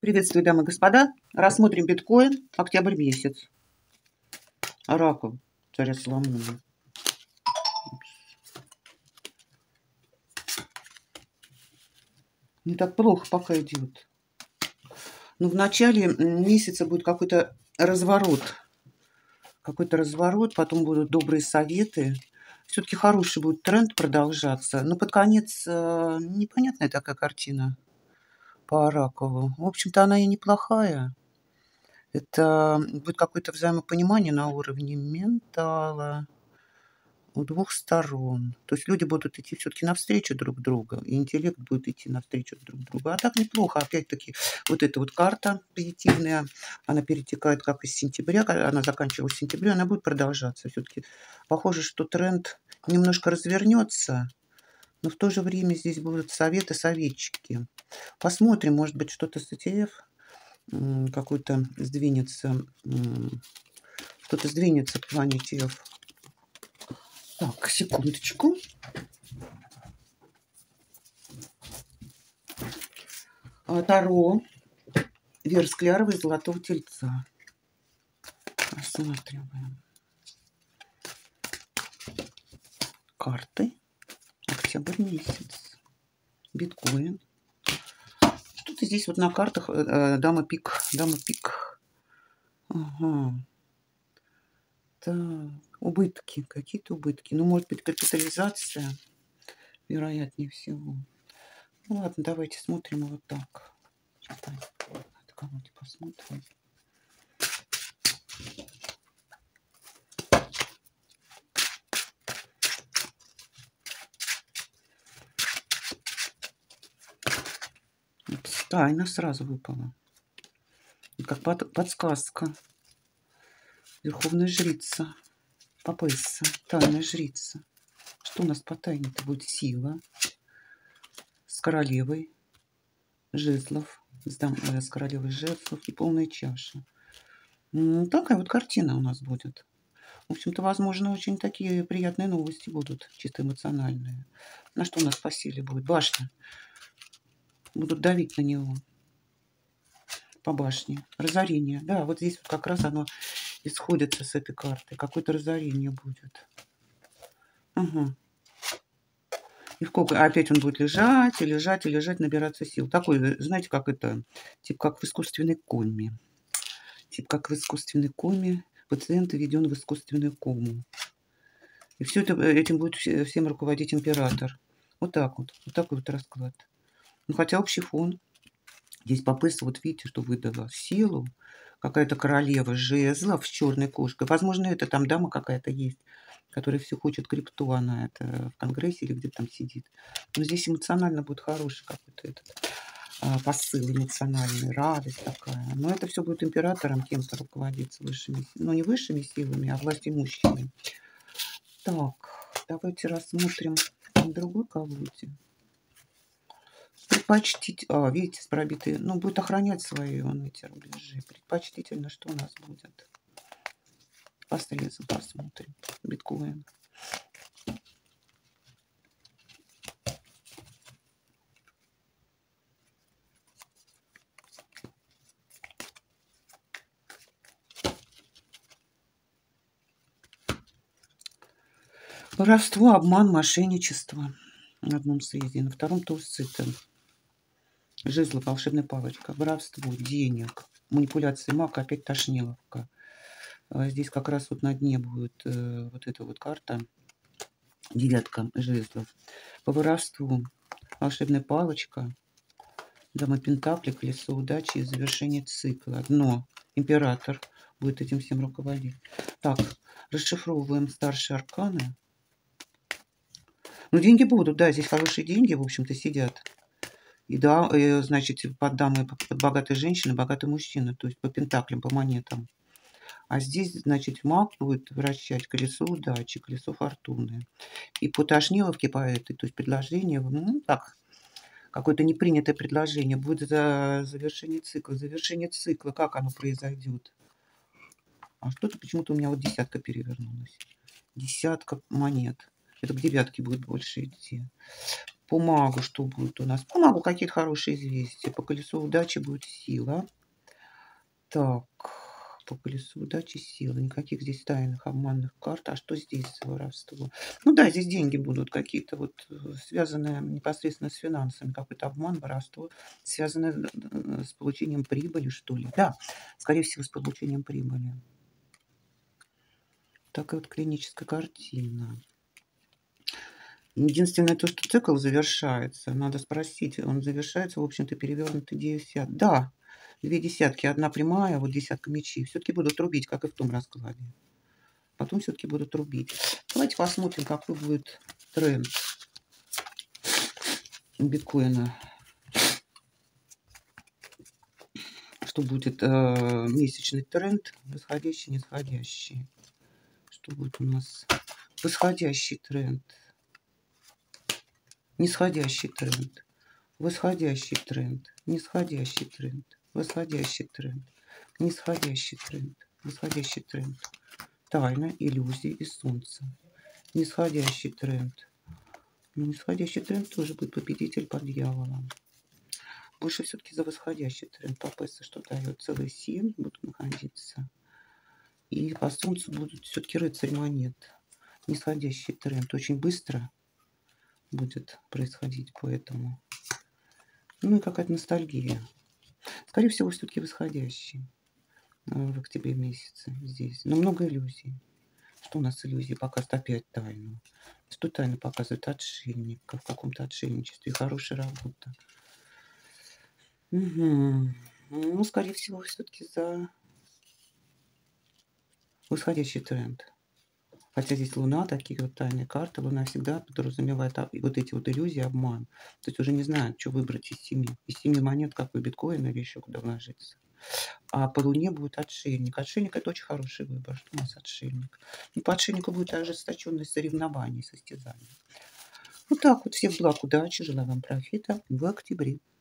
Приветствую, дамы и господа. Рассмотрим биткоин, октябрь месяц. Оракул царя Соломона. Не так плохо пока идет. Но в начале месяца будет какой-то разворот. Потом будут добрые советы. Все-таки хороший будет тренд продолжаться. Но под конец непонятная такая картина по оракулу. В общем-то, она и неплохая. Это будет какое-то взаимопонимание на уровне ментала у двух сторон. То есть люди будут идти все-таки навстречу друг другу, и интеллект будет идти навстречу друг другу. А так неплохо. Опять-таки, вот эта вот карта позитивная, она перетекает как из сентября, она заканчивалась в сентябре, она будет продолжаться. Все-таки похоже, что тренд немножко развернется, но в то же время здесь будут советы, советчики. Посмотрим, может быть, что-то с ETF какой-то сдвинется, что-то сдвинется в плане ETF. Так, секундочку. Таро. Вера Склярова из Золотого Тельца. Рассматриваем. Карты. Октябрь месяц. Биткоин. Что-то здесь вот на картах дама пик. Дама пик. Ага. Так. Убытки. Какие-то убытки. Ну, может быть, капитализация. Вероятнее всего. Ну, ладно, давайте смотрим вот так. Давайте посмотрим. Тайна сразу выпала. Как подсказка. Верховная жрица. Папесса. Тайная жрица. Что у нас по тайне-то будет? Сила. С королевой жезлов. С королевой жезлов и полная чаша. Такая вот картина у нас будет. В общем-то, возможно, очень такие приятные новости будут. Чисто эмоциональные. На что у нас по силе будет? Башня. Будут давить на него. По башне. Разорение. Да, вот здесь вот как раз оно исходится с этой карты. Какое-то разорение будет. Ага. И опять он будет лежать, и лежать, и лежать, набираться сил. Такой, знаете, как это, типа как в искусственной коме. Пациент введен в искусственную кому. И все это, этим будет всем руководить император. Вот так вот. Вот такой вот расклад. Ну, хотя общий фон. Здесь Папесса, вот видите, что выдала силу. Какая-то королева жезлов с черной кошкой. Возможно, это там дама какая-то есть, которая все хочет крипту. Она это в Конгрессе или где-то там сидит. Но здесь эмоционально будет хороший какой-то этот посыл эмоциональный, радость такая. Но это все будет императором кем-то руководиться высшими, ну не высшими силами, а властимущими. Так, давайте рассмотрим другой колоде. Предпочтить, видите, с пробитой, ну, будет охранять свои эти рубежи. Предпочтительно, что у нас будет? По срезу посмотрим. Биткоин. Воровство, обман, мошенничество. На одном срезе, на втором толстците. Жезлы, волшебная палочка. Воровство, денег, манипуляции мака, опять тошниловка. Здесь как раз вот на дне будет вот эта вот карта. Девятка жезлов. По воровству волшебная палочка. Дама пентаклей, колесо удачи и завершение цикла. Дно. Император будет этим всем руководить. Так, расшифровываем старшие арканы. Ну, деньги будут, да, здесь хорошие деньги, в общем-то, сидят. И да, значит, под дамой, под богатой женщиной, богатый мужчина, то есть по пентаклям, по монетам. А здесь, значит, маг будет вращать колесо удачи, колесо фортуны. И по тошниловке, по этой, то есть предложение, ну, так, какое-то непринятое предложение, будет за завершение цикла. Завершение цикла, как оно произойдет? А что-то почему-то у меня вот десятка перевернулась. Десятка монет. Это к девятке будет больше идти. По магу что будет у нас? По магу какие-то хорошие известия. По колесу удачи будет сила. Так, по колесу удачи сила. Никаких здесь тайных обманных карт. А что здесь за воровство? Ну да, здесь деньги будут какие-то вот связанные непосредственно с финансами. Какой-то обман, воровство, связанное с получением прибыли, что ли. Да, скорее всего, с получением прибыли. Такая вот клиническая картина. Единственное то, что цикл завершается. Надо спросить, он завершается, в общем-то, перевернутый 10. Да, 2 десятки, одна прямая, вот десятка мечей. Все-таки будут рубить, как и в том раскладе. Потом все-таки будут рубить. Давайте посмотрим, какой будет тренд биткоина. Что будет месячный тренд, восходящий, нисходящий. Что будет у нас? Восходящий тренд. Нисходящий тренд, восходящий тренд, нисходящий тренд, восходящий тренд, нисходящий тренд, восходящий тренд. Тайна, иллюзии и солнце. Нисходящий тренд. Но нисходящий тренд тоже будет победитель под дьяволом. Больше все-таки за восходящий тренд. По ПЭСу что дает? Целый 7 будут находиться. И по солнцу будут все-таки рыцарь монет. Нисходящий тренд. Очень быстро будет происходить, поэтому. Ну и какая-то ностальгия. Скорее всего, все-таки восходящий в октябре месяце здесь. Но много иллюзий. Что у нас иллюзии показывают? Опять тайну. Что тайна показывает? Отшельника. В каком-то отшельничестве. Хорошая работа. Угу. Ну, скорее всего, все-таки за восходящий тренд. Хотя здесь Луна, такие вот тайные карты. Луна всегда подразумевает вот эти вот иллюзии, обман. То есть уже не знают, что выбрать из 7. Из 7 монет, какой биткоин или еще куда вложиться. А по Луне будет отшельник. Отшельник – это очень хороший выбор. Что у нас отшельник? И по отшельнику будет ожесточенное соревнование, состязание. Вот так вот. Всех благ, удачи. Желаю вам профита в октябре.